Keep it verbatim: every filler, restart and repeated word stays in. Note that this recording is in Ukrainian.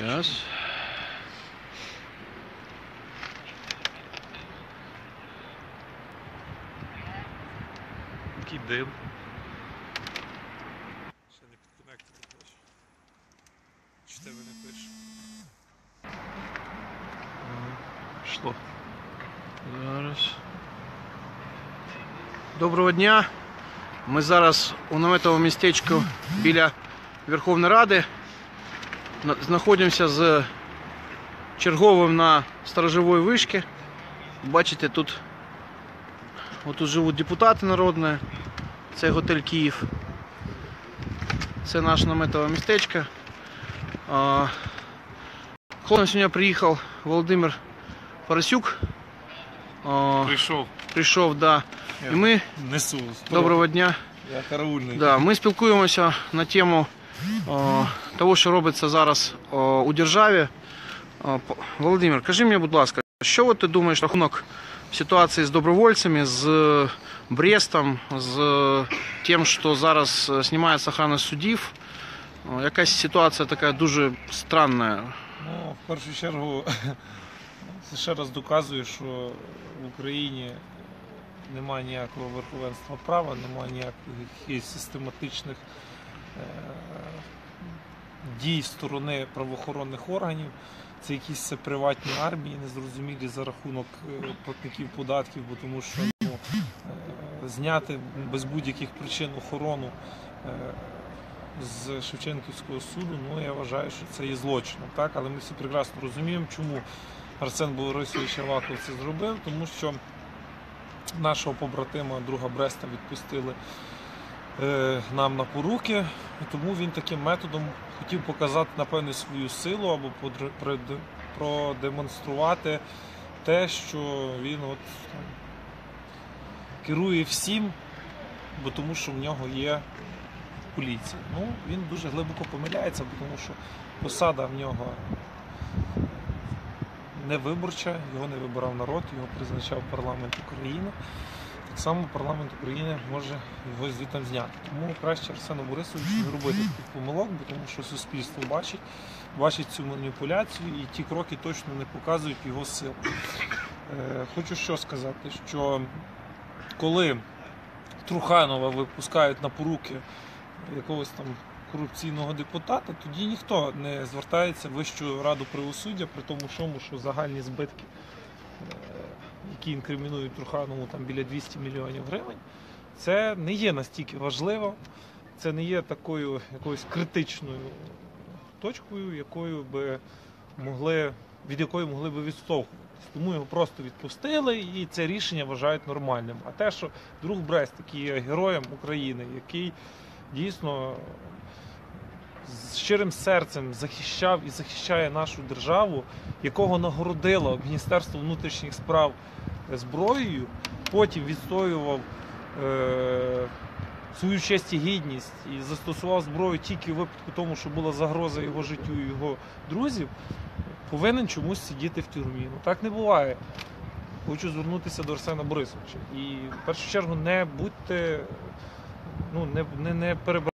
Сейчас. Який дим. Ще не підконектити хоче. Чи тебе не пише? Пішло. Зараз. Доброго дня. Ми зараз у наметовому містечку біля Верховної Ради. Знаходимося з черговим на сторожовій вишці. Бачите, тут отут живуть депутати народні. Це готель Київ. Це наше наметове містечко. Хлопцем сьогодні приїхав Володимир Парасюк. Прийшов. Прийшов, да. І ми... Несу. Доброго дня. Я караульний. Да, ми спілкуємося на тему о, того, що робиться зараз о, у державі. О, Володимир, кажи мені, будь ласка, що от ти думаєш на рахунок ситуації з добровольцями, з Брестом, з тим, що зараз знімається охорона судів? О, якась ситуація така дуже странна. Ну, в першу чергу, це ще раз доказує, що в Україні немає ніякого верховенства права, немає ніяких систематичних е дій сторони правоохоронних органів. Це якісь приватні армії, незрозумілі за рахунок платників податків, бо тому що ну, е зняти без будь-яких причин охорону е з Шевченківського суду, ну я вважаю, що це є злочином. Так? Але ми всі прекрасно розуміємо, чому Арсен Борисович Аваков це зробив, тому що нашого побратима, друга Бреста, відпустили е, нам на поруки, і тому він таким методом хотів показати, напевне, свою силу або продемонструвати те, що він от, там, керує всім, бо тому що в нього є поліція. Ну, він дуже глибоко помиляється, бо тому що посада в нього не виборча, його не вибирав народ, його призначав парламент України. Так само парламент України може його звідти зняти. Тому краще Арсену Борисовичу не робити таких помилок, бо тому що суспільство бачить, бачить цю маніпуляцію, і ті кроки точно не показують його сил. Е, хочу що сказати, що коли Труханова випускають на поруки якогось там корупційного депутата, тоді ніхто не звертається в Вищу раду правосуддя, при тому, що загальні збитки, які інкримінують Труханову, там біля двісті мільйонів гривень, це не є настільки важливо, це не є такою якоюсь критичною точкою, якою би могли, від якої могли би відштовхуватися. Тому його просто відпустили, і це рішення вважають нормальним. А те, що друг Брест, який є героєм України, який дійсно з щирим серцем захищав і захищає нашу державу, якого нагородило Міністерство внутрішніх справ зброєю, потім відстоював е свою честь і гідність і застосував зброю тільки у випадку тому, що була загроза його життю і його друзів, повинен чомусь сидіти в тюрмі. Ну так не буває. Хочу звернутися до Арсена Борисовича. І в першу чергу не будьте, ну не, не, не перебирайте.